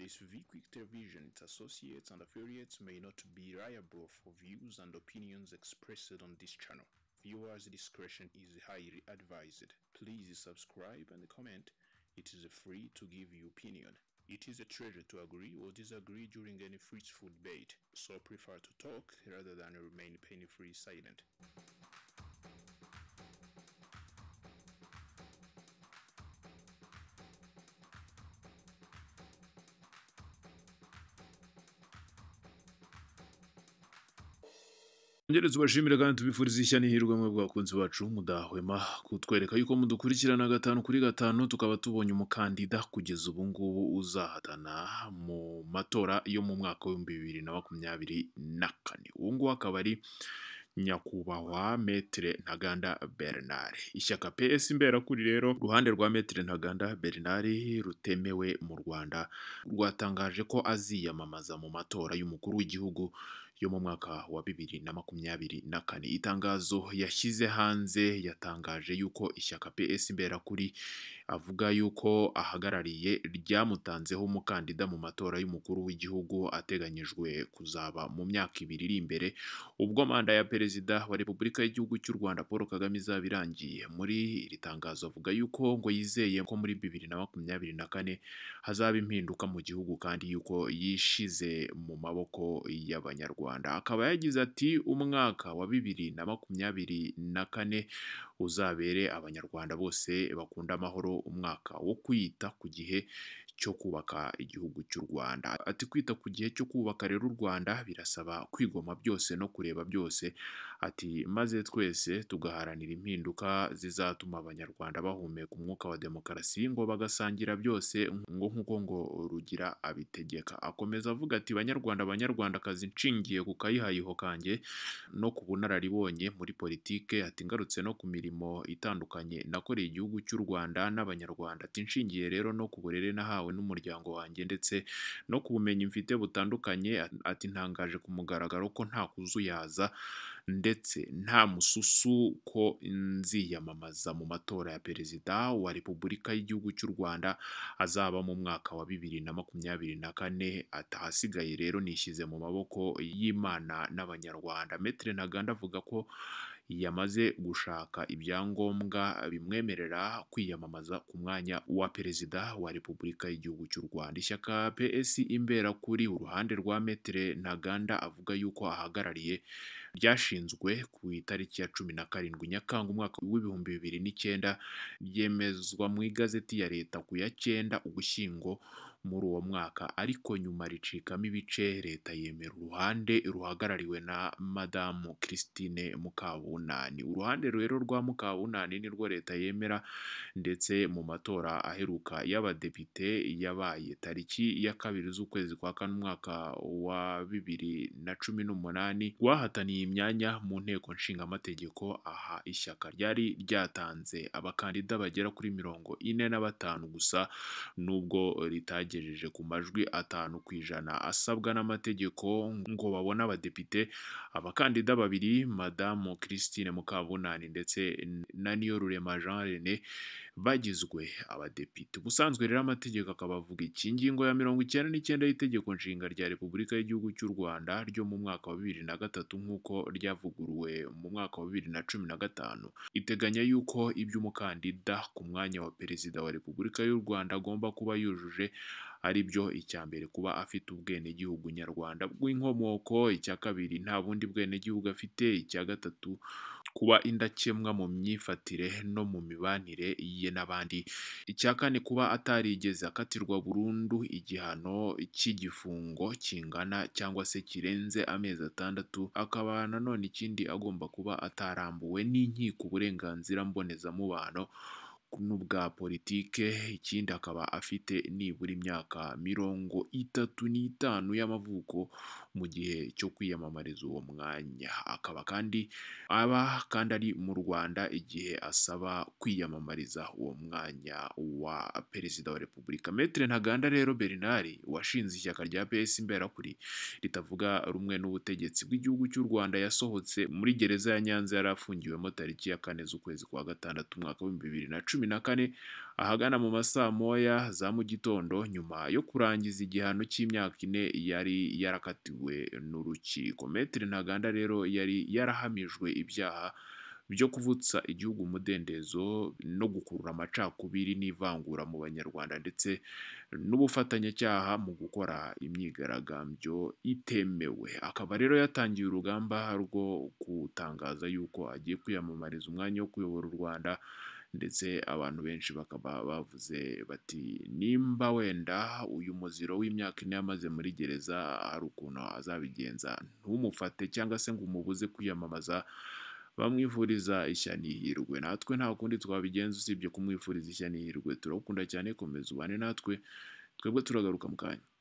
Quick Television, its associates and affiliates may not be liable for views and opinions expressed on this channel. Viewers' discretion is highly advised. Please subscribe and comment. It is free to give your opinion. It is a treasure to agree or disagree during any fruitful debate, so prefer to talk rather than remain pain-free silent. Ngere tubashimira kandi tubifuriza ishya n'ihirwe mwe bwakunzi bacu mudahwema kutwereka yuko mudukurikirana gatanu kuri gatanu tukaba tubonye umukandida kugeza ubu ngubu uzahatana mu matora yo mu mwaka wa 2024. Ubu ngubu akaba ari nyakubahwa Maître Ntaganda Bernard. Ishyaka PS Imberakuri rero ruhande rwa Maître Ntaganda Bernard rutemewe mu Rwanda rwatangaje ko aziyamamaza mu matora y'umukuru w'igihugu yo mu mwaka wa 2024. Itangazo yashyize hanze yatangaje yuko ishyaka PS Imberakuri avuga yuko ahagarariye ryamutanzeho umukandida mu matora y'umukuru w'igihugu ateganyijwe kuzaba mu myaka 2 iri imbere ubwo manda ya perezida wa Repubulika y'Igihugu cy'u Rwanda Paul Kagame izaba irangiye. Muri iri tangazo avuga yuko ngo yizeye ko muri 2024 hazaba impinduka mu gihugu kandi yuko yishize mu maboko y'Abanyarwanda. Akaba yagize ati umwaka wa 2024 uzabere Abanyarwanda bose bakunda amahoro, umwaka wo kwita ku gihe cyo kubaka igihugu cy'u Rwanda. Ati kwita ku gihe cyo kubaka rero u Rwanda birasaba kwigoma byose no kureba byose. Ati maze twese tugaharanira impinduka zizatuma Abanyarwanda bahumeka umwuka wa demokarasi ngo bagasangira byose nk'uko ngo rugira abitegeka. Akomeza avuga ati Banyarwandakazi nshingiye ku kayihayiho kanjye no ku bunararibonye muri politike, ati ngarutse no ku mirimo itandukanye nakoreye igihugu cy'u Rwanda n'Abanyarwanda, ati nshingiye rero no ku burere nahawe n'umuryango wanjye ndetse no ku bumenyi mfite butandukanye, ati ntangaje ku mugaragaro ko Ntakuzuyaza ndetse Ntamususu ko nziyamamaza mu matora ya perezida wa Repubulika y'Igihugu cy'u Rwanda azaba mu mwaka wa 2024. Atahasigaye rero nishyize mu maboko y'Imana n'Abanyarwanda. Maître Ntaganda avuga ko yamaze gushaka ibyangombwa bimwemerera kwiyamamaza ku mwanya wa perezida wa Repubulika y'Igihugu cy'u Rwanda. Ishyaka PS Imberakuri uruhande rwa Maître Ntaganda avuga yuko ahagarariye ryashinzwe ku itariki ya 17 Nyakanga umwaka w'ibihumbi 2009, ryemezwa mu igazeti ya leta ku ya 9 Ugushyingo muri uwo mwaka, ariko nyuma ricikamo ibice. Leta yemera uruhande ruhagarariwe na Madamu Christine Mukabunani. Uruhande rero rwa Mukabunani nirwo leta yemera, ndetse mu matora aheruka y'abadepite yabaye tariki ya 2 z'ukwezi kwa 4 umwaka wa 2018 rwahataniye imyanya mu nteko nshingamategeko. Aha ishyaka ryari ryatanze abakandida bagera kuri 45 gusa, nubwo ritagejeje ku majwi 5% asabwa n'amategeko ngo babone abadepite. Abakandida babiri Madamu Christine Mukabunani ndetse na Niyorurema Jean René bagizwe abadepite. Ubusanzwe rero amategeko akaba avuga iki: ingingo ya 99 y'itegeko nshinga rya Repubulika y'Igihugu cy'u Rwanda ryo mu mwaka wa 2003 nk'uko ryavuguruwe mu mwaka wa 2015 iteganya yuko iby'umukandida ku mwanya wa perezida wa Repubulika y'u Rwanda agomba kuba yujuje ari byo: icya mbere kuba afite ubwenegihugu nyarwanda bw'inkomoko, icya kabiri nta bundi bwenegihugu afite, icya gatatu kuba indakemwa mu myifatire no mu mibanire ye n'abandi, icya kane kuba atarigeze akatirwa burundu igihano cy'igifungo kingana cyangwa se kirenze amezi 6, akaba nanone ikindi agomba kuba atarambuwe n'inkiko uburenganzira mbonezamubano n'ubwa politike, ikindi akaba afite nibura imyaka 35 y'amavuko mu gihe cyo kwiyamamariza uwo mwanya, akaba kandi ari mu Rwanda igihe asaba kwiyamamariza uwo mwanya wa perezida wa Repubulika. Maître Ntaganda rero Bernard washinze ishyaka rya PS Imberakuri ritavuga rumwe n'ubutegetsi bw'igihugu cy'u Rwanda yasohotse muri gereza ya Nyanza yari afungiwemo tariki ya 4 z'ukwezi kwa 6 umwaka wa 2018 2014 ahagana mu masaa moya za mu gitondo nyuma yo kurangiza igihano cy'imyaka 4 yari yarakatiwe n'urukiko. Maître Ntaganda rero yari yarahamijwe ibyaha byo kuvutsa igihugu umudendezo no gukurura amacakubiri n'ivangura mu banyarwanda ndetse n'ubufatanyacyaha mu gukora imyigaragambyo itemewe. Akaba rero yatangiye urugamba rwo gutangaza yuko agiye kwiyamamariza umwanya wo kuyobora u Rwanda, ndetse abantu benshi bakaba bavuze bati nimba wenda uyu muziro w'imyaka 4 yamaze muri gereza hari ukuntu azabigenza ntumufate cyangwa se ngo umubuze kwiyamamaza, bamwifuriza ishya n'ihirwe. Natwe nta kundi twabigenza usibye kumwifuriza ishya n'ihirwe. Turakunda cyane, komeza ubane natwe, twebwe turagaruka mu kanya.